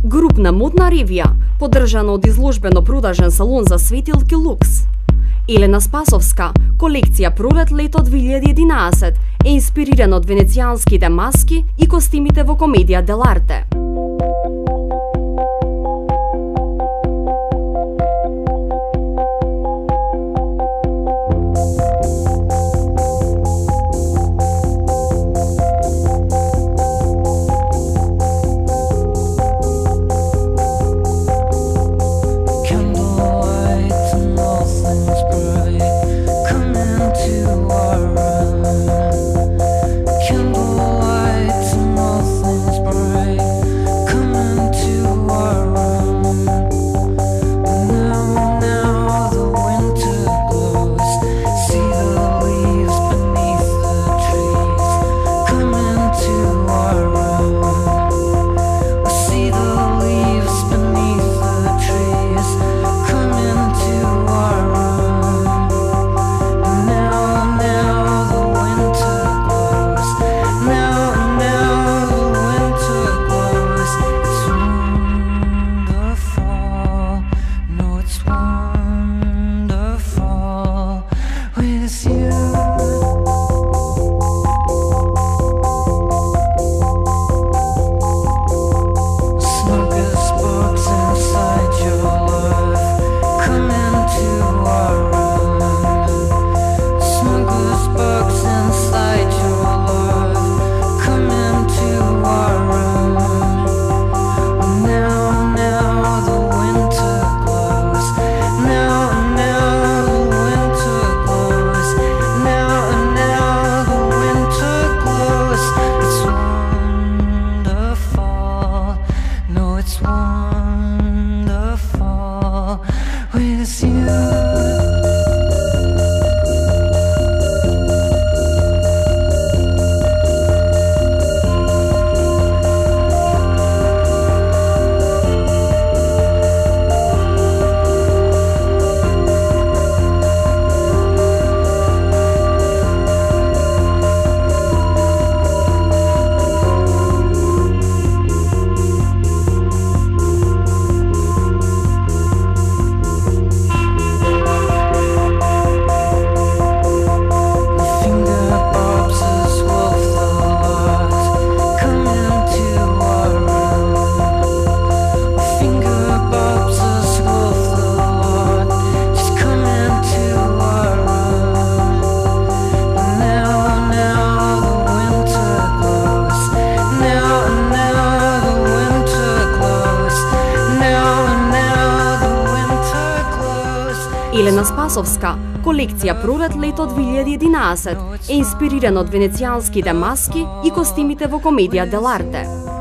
Групна модна ревија, поддржана од изложбено-продажен салон за светилки Лукс. Елена Спасовска, колекција пролет-лето 2011, е инспирирана од венецијанските маски и костимите во комедија дел'арте. Елена Спасовска, колекција пролет-лето 2011, е инспирирана од венецијанските маски и костимите во комедија дел'арте.